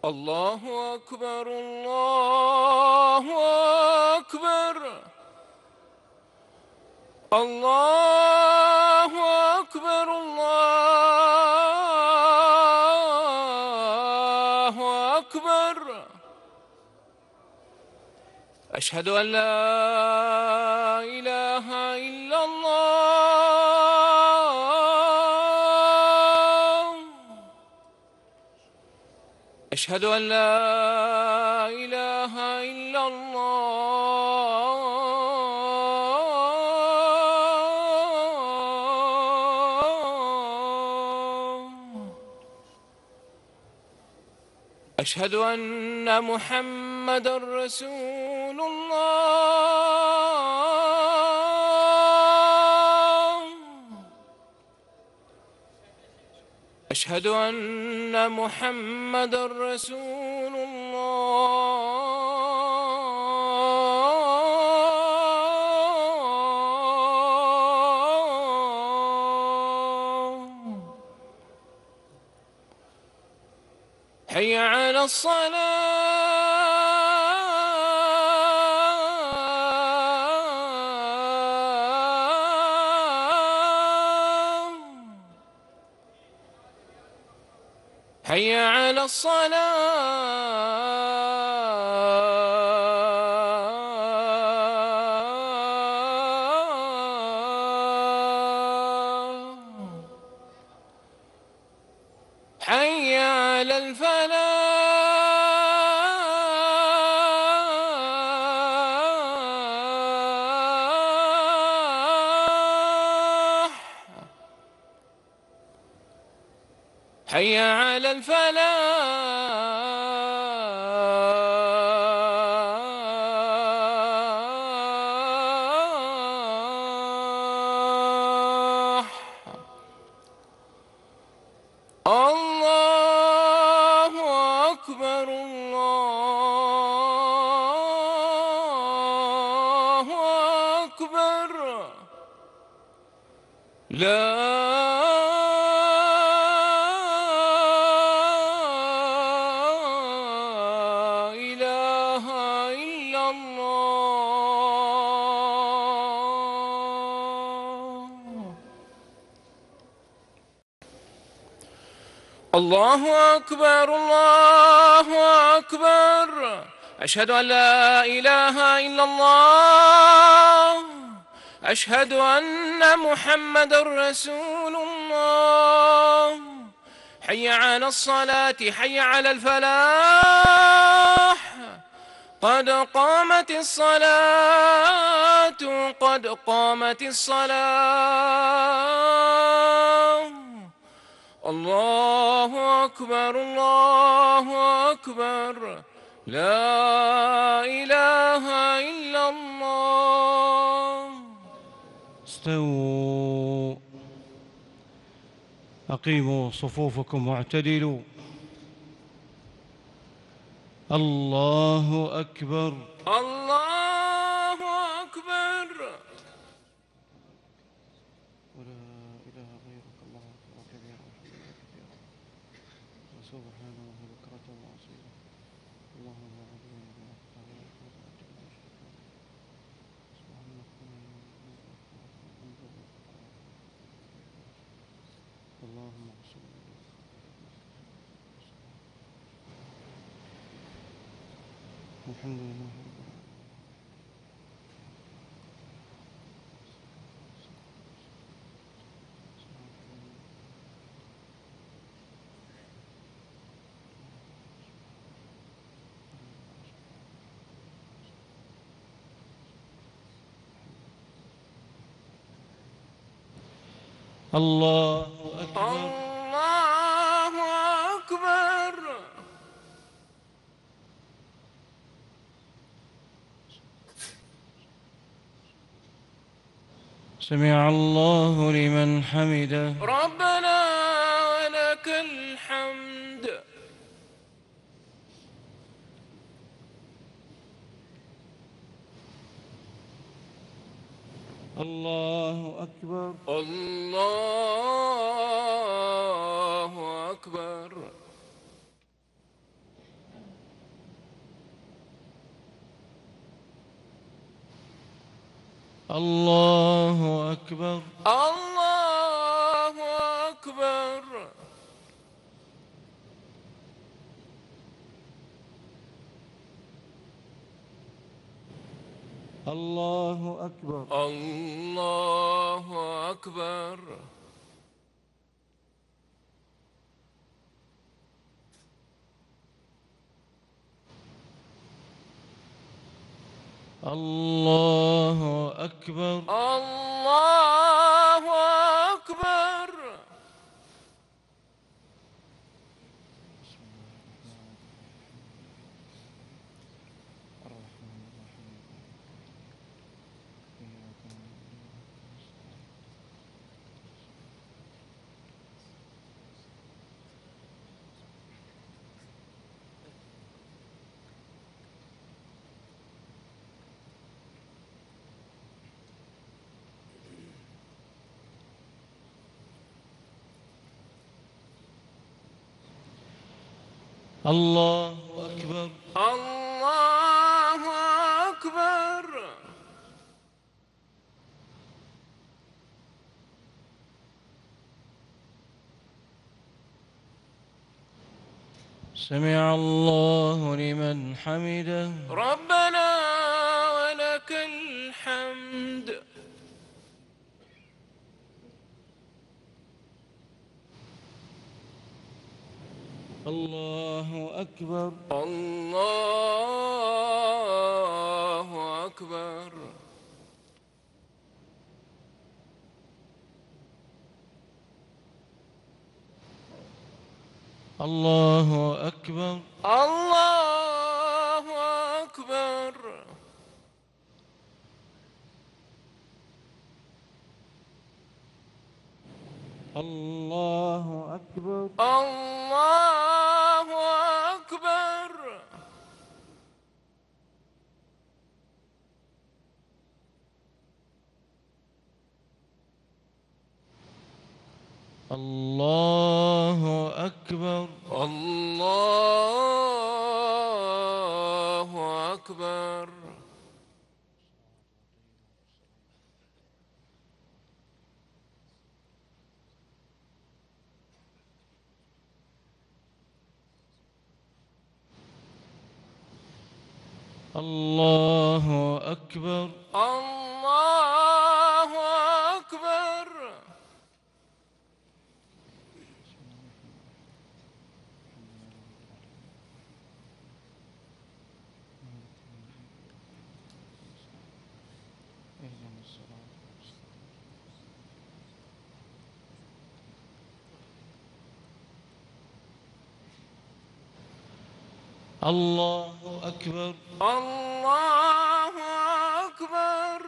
الله أكبر الله أكبر الله أكبر الله أكبر. أشهد أن لا إله إلا الله. أشهد أن لا إله إلا الله. أشهد أن محمدًا رسول الله. أشهد أن محمدًا رسول الله. حي على الصلاة. حي على الصلاة. حي على الفلاح. حي على الفلاح. الله أكبر الله أكبر. لا إله إلا الله. الله أكبر الله أكبر. أشهد أن لا إله إلا الله. أشهد أن محمدًا رسول الله. حي على الصلاة حي على الفلاح. قد قامت الصلاة قد قامت الصلاة. الله أكبر الله أكبر. لا إله إلا الله. استووا، أقيموا صفوفكم واعتدلوا. الله أكبر الله أكبر. ولا إله غيرك الله أكبر كبيرا كثيرا وسبحانه بكرة وأصيلا. اللهم لا عدو إلا اللهم صل الحمد لله رب الله أكبر الله أكبر. سمع الله لمن حمده. ربنا ولك الحمد. الله أكبر الله أكبر. الله أكبر. الله أكبر. الله أكبر. الله أكبر. الله أكبر. الله أكبر. الله أكبر. الله أكبر. سمع الله لمن حمده. ربنا ولك الحمد. الله أكبر. الله أكبر. الله أكبر. الله أكبر. الله أكبر. الله أكبر. الله أكبر. الله أكبر. الله أكبر. الله أكبر. الله أكبر. الله أكبر.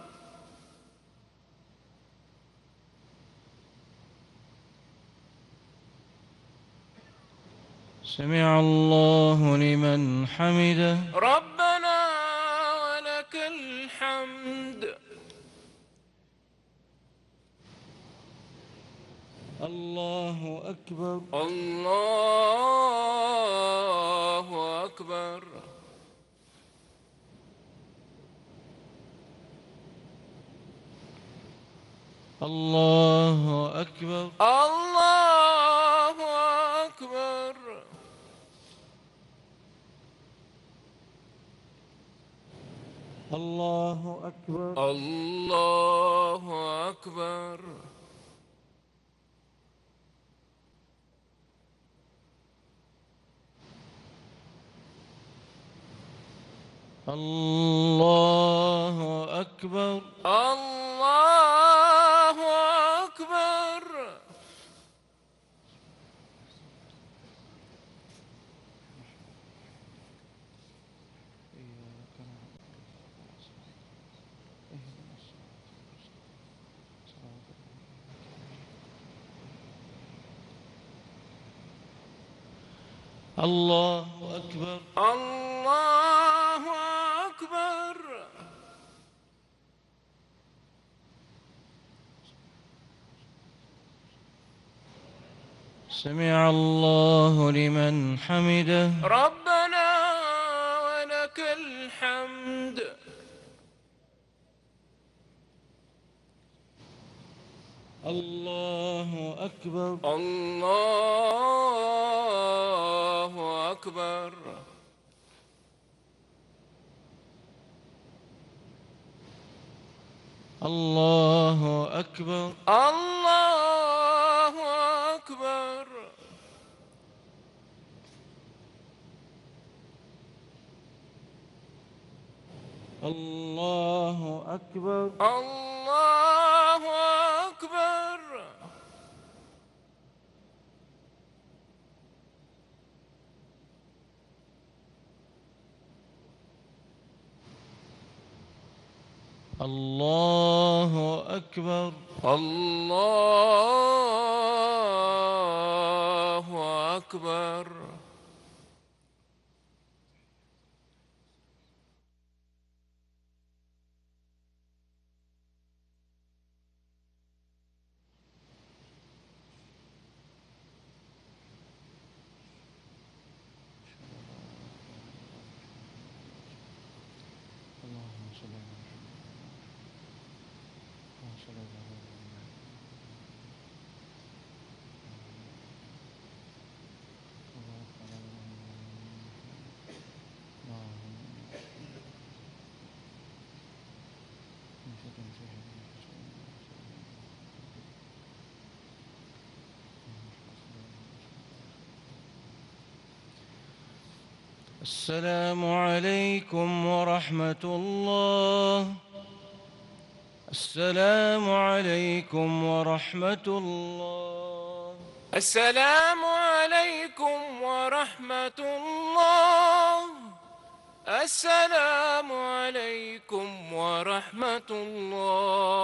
سمع الله لمن حمده. ربنا ولك الحمد. الله أكبر. الله أكبر. الله أكبر. الله أكبر. الله أكبر. الله أكبر. الله أكبر. الله أكبر. الله أكبر. الله أكبر. سمع الله لمن حمده. ربنا ولك الحمد. الله أكبر. الله أكبر. الله أكبر. الله أكبر. الله أكبر. الله أكبر. الله أكبر. الله أكبر. اللهم صل على السلام عليكم ورحمة الله. السلام عليكم ورحمة الله. السلام عليكم ورحمة الله. السلام عليكم ورحمة الله.